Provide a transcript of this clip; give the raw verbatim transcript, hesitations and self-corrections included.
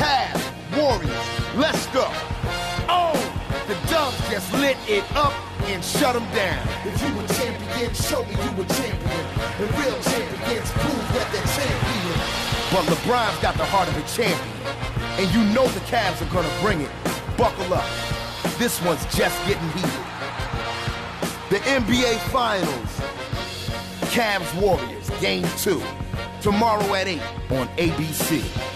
Cavs, Warriors, let's go. Oh, the Dubs just lit it up and shut them down. If you a champion, show me you a champion. And real champions prove that they're champion. But LeBron's got the heart of a champion. And you know the Cavs are gonna bring it. Buckle up. This one's just getting heated. The N B A Finals. Cavs Warriors, game two. Tomorrow at eight on A B C.